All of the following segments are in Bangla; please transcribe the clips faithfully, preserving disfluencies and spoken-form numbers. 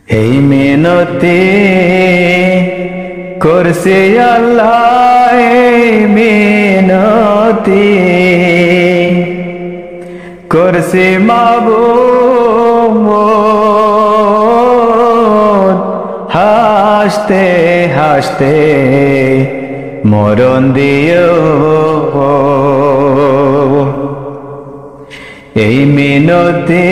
এই মিনতি করছে আল্লাহ, এই মিনতি করছে মাবুদ, হাসতে হাসতে মরণ দিও। এই মিনতি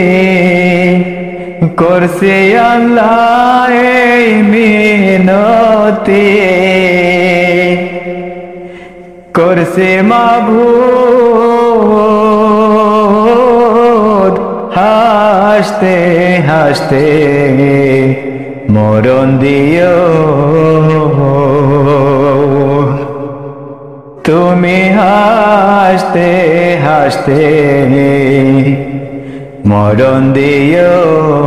করছে আল্লাহ, এই মিনতি করছে মাবুদ, হাসতে হাসতে মরণ দিও। তুমি হাসতে হাসতে মরণ দিও।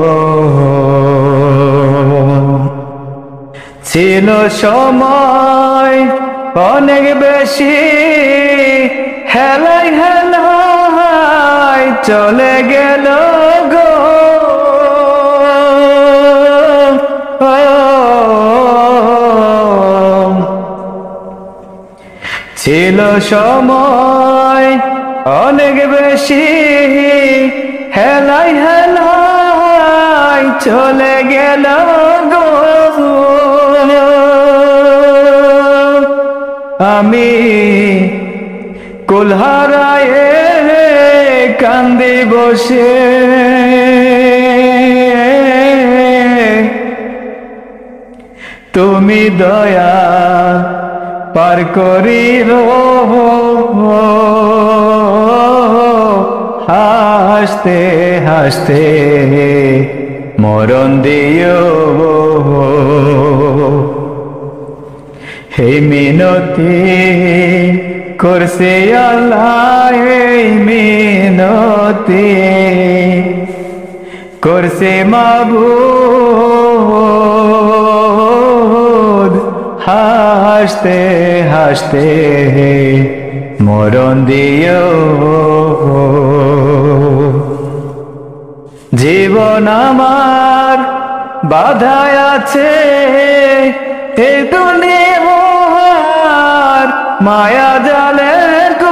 ছিল সময় অনেক বেশি, হেলাই হেলাই চলে গেল গো। ছিল সময় অনেক বেশি, হেলাই হেলাই চলে গেল গো। আমি কুলহারায়ে কান্দি বসে, তুমি দয়া পার করিও। হাসতে হাসতে মরণ দিও। হে মিনতি করছে আল্লাহ, এই মিনতি করছে মাবুদ, হাসতে হাসতে মরণ দিও। জীবন আমার বাধায় আছে, এ দুনিয়ার মায়া জালে গো।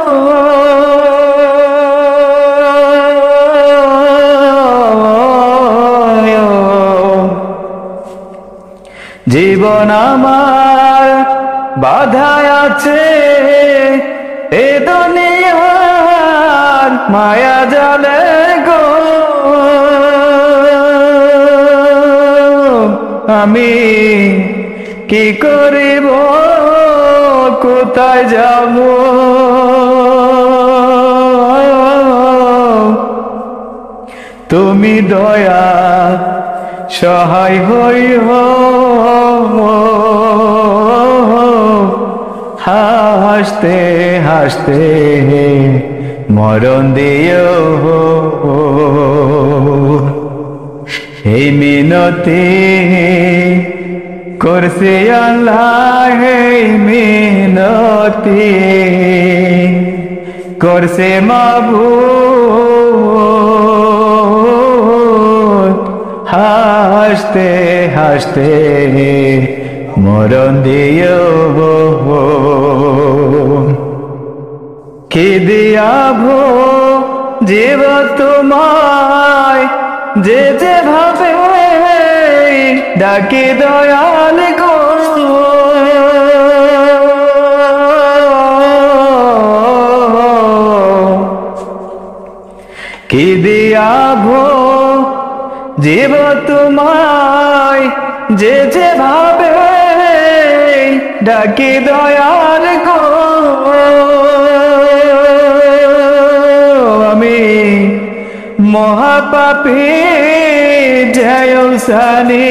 জীবন আমার বাধায় আছে, এ দুনিয়ার মায়া জালে গো। আমি কি করিব, কোথায় যাব, তুমি দয়া সহায় হইও। হাসতে হাসতে মরণ দিও। এই মিনতি করছে আল্লাহ, এই মিনতি করছে মাবুদ, হাসতে হাসতে মরণ দিও। কি দিয়াবো জীব তোমায়, যে যে ভাবে ডাকি দয়াল গো। কি দিয়াবো জীব তোমায়, যে যে ভাবে ডাকি দয়াল গো। আমি মহাপাপী জয়সানি,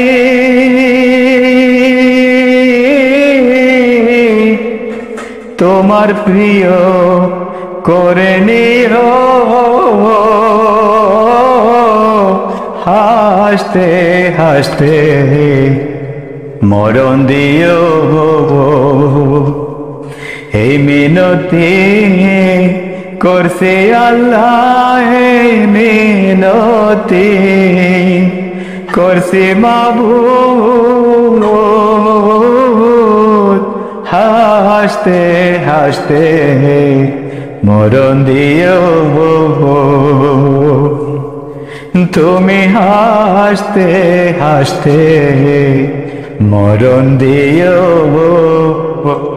তোমার প্রিয় করে নিও। হাসতে হাসতে মরণ দিও। এই মিনতি করছে আল্লাহ, এই মিনতি করছি মাবুদ হাসতে হাসতে মরণ দিও তুমি হাসতে হাসতে মরণ দিও